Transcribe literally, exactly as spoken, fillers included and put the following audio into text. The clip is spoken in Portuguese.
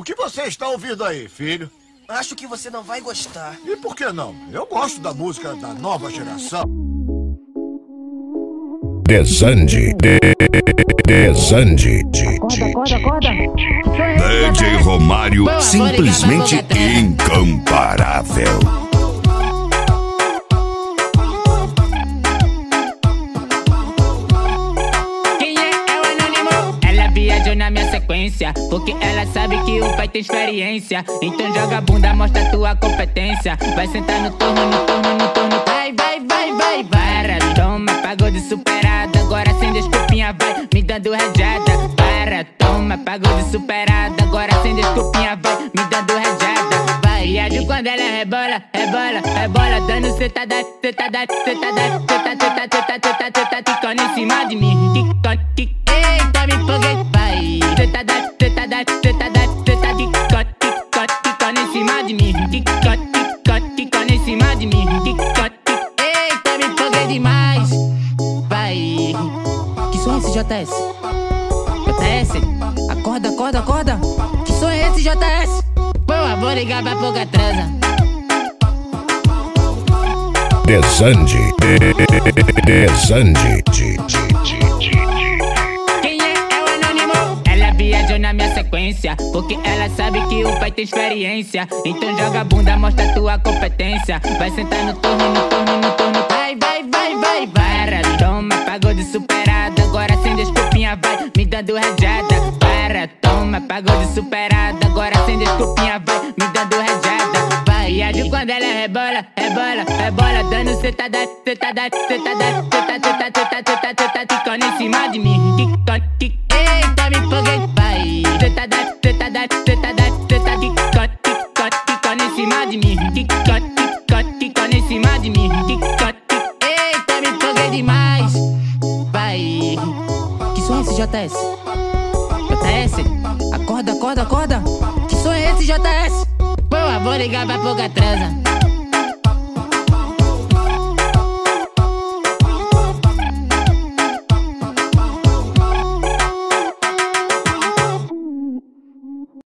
que você está ouvindo aí, filho? Acho que você não vai gostar. E por que não? Eu gosto da música da nova geração. Desande, Desande, Acorda, acorda, acorda. D J Romário, simplesmente incomparável. Quem é? É o Anônimo. Ela viajou na minha sequência, porque ela sabe que o pai tem experiência. Então joga a bunda, mostra tua competência. Vai sentar no turno, no turno, no turno. Vai, vai, vai, vai, vai. Toma, pagou de superada. Agora sem desculpinha vai me dando rajada. Para, toma, pagou de superada. Agora sem desculpinha vai me dando rajada. Vai, viajo quando ela rebola, rebola, rebola. Dando cetada, cetada, cetada, cetada, cetada, cetada, cetada. Ticando em cima de mim. Ticando, ticando. Eita, me empolguei. Vai, cetada, cetada, cetada, cetada. Ticando, ticando, ticando em cima de mim. Ticando, ticando, ticando em cima de mim. Ticando. Eita, me empolguei demais. Vai. Que som é esse, J S? J S? Acorda, acorda, acorda. Que som é esse, J S? Boa, vou ligar pra pouca transa. Desande, Desande. Quem é? É o Anônimo. Ela viajou na minha sequência, porque ela sabe que o pai tem experiência. Então joga a bunda, mostra tua competência. Vai sentar no turno, no turno, no turno. Vai, vai, vai, vai, vai. Toma, pagou de superada. Agora sem desculpinha vai me dando rajada. Para, toma, pagou de superada. Agora sem desculpinha vai me dando rajada. Vai, viajo quando ela rebola, rebola, rebola. Dando cetada, cetada, cetada, cetada, cetada, cetada, cetada. Ticando em cima de mim. Ticando, ticando. Eita, me empolguei. Vai, cetada, cetada, cetada, cetada. Ticando, ticando, ticando em cima de mim. Ticando, ticando, ticando em cima de mim. Ticando. Eita, me empolguei demais. Vai. Que som é esse, J S? J S? Acorda, acorda, acorda. Que som é esse, J S? Boa, vou ligar pra pouca transa.